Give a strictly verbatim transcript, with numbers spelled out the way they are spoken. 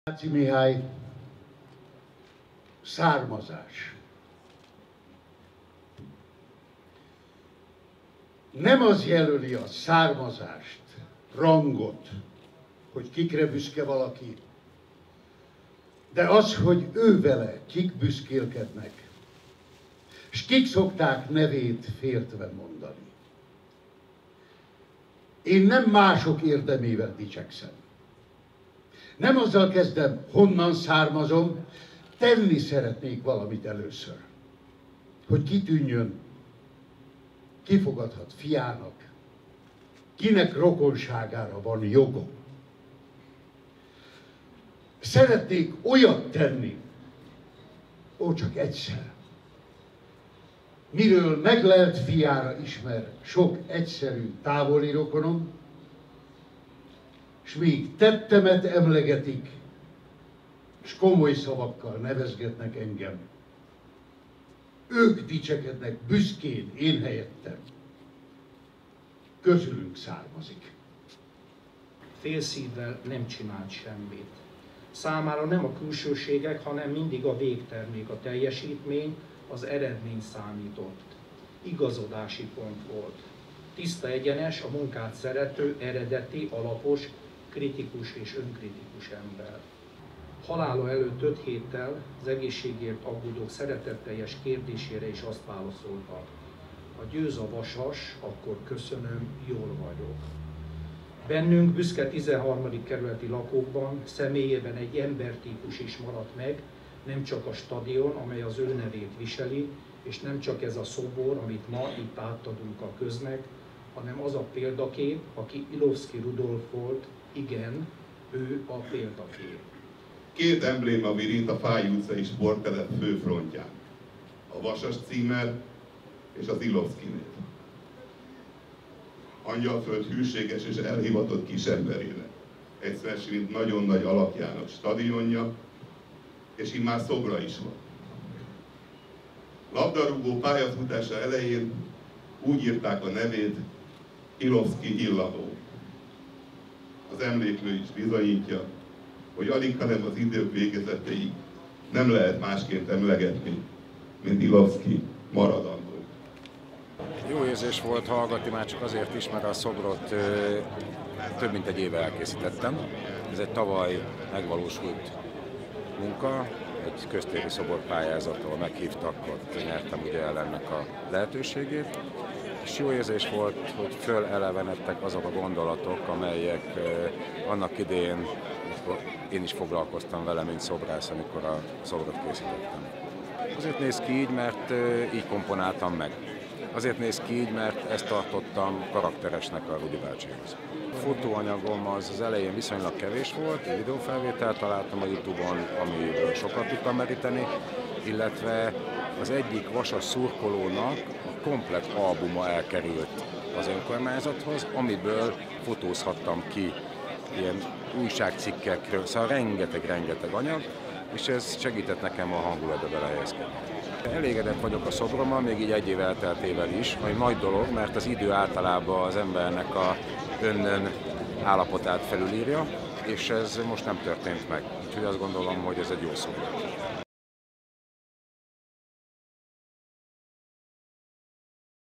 Rácz Mihály származás. Nem az jelöli a származást, rangot, hogy kikre büszke valaki, de az, hogy ő vele kik büszkélkednek, és kik szokták nevét féltve mondani. Én nem mások érdemével dicsekszem. Nem azzal kezdem, honnan származom, tenni szeretnék valamit először. Hogy kitűnjön, kifogadhat fiának, kinek rokonságára van jogom. Szeretnék olyat tenni, ó, csak egyszer, miről meglelt fiára ismer sok egyszerű távoli rokonom, s még tettemet emlegetik, s komoly szavakkal nevezgetnek engem. Ők dicsekednek büszkén én helyettem. Közülünk származik. Félszívvel nem csinált semmit. Számára nem a külsőségek, hanem mindig a végtermék, a teljesítmény, az eredmény számított. Igazodási pont volt. Tiszta egyenes, a munkát szerető, eredeti, alapos, kritikus és önkritikus ember. Halála előtt öt héttel az egészségért aggódók szeretetteljes kérdésére is azt válaszolta: ha győz a vasas, akkor köszönöm, jól vagyok. Bennünk, büszke tizenharmadik kerületi lakókban személyében egy embertípus is maradt meg, nem csak a stadion, amely az ő nevét viseli, és nem csak ez a szobor, amit ma itt átadunk a köznek, hanem az a példakép, aki Ilovszky Rudolf volt, igen, ő a példakép. Két embléma virít a Fáy utcai sporttelep főfrontján. A Vasas címer és az Ilovszky név. Angyalföld hűséges és elhivatott kisemberének, egyszer mint nagyon nagy alakjának stadionja, és immár szobra is van. Labdarúgó pályafutása elején úgy írták a nevét, Ilovszky Illanó. Az emléklő is bizonyítja, hogy alig, hanem az idők végezetéig nem lehet másként emlegetni, mint Ilovszky maradandó. Jó érzés volt hallgatni, már csak azért is, mert a szobrot ö, több mint egy éve elkészítettem. Ez egy tavaly megvalósult munka, egy köztéri szoborpályázattól meghívtak, ott nyertem ugye el ennek a lehetőségét. És jó érzés volt, hogy fölelevenedtek azok a gondolatok, amelyek ö, annak idején én is foglalkoztam vele, mint szobrász, amikor a szobrot készítettem. Azért néz ki így, mert ö, így komponáltam meg. Azért néz ki így, mert ezt tartottam karakteresnek a Rudi bácsihoz. A fotóanyagom az, az elején viszonylag kevés volt, egy videófelvételt találtam a Youtube-on, amiből sokat tudtam meríteni, illetve az egyik vasas szurkolónak a komplett albuma elkerült az önkormányzathoz, amiből fotózhattam ki ilyen újságcikkekről, szóval rengeteg-rengeteg anyag, és ez segített nekem a hangulatba belehelyezkedni. Elégedett vagyok a szobrommal, még így egy év elteltével is, ami nagy dolog, mert az idő általában az embernek a önnön állapotát felülírja, és ez most nem történt meg. Úgyhogy azt gondolom, hogy ez egy jó szobor.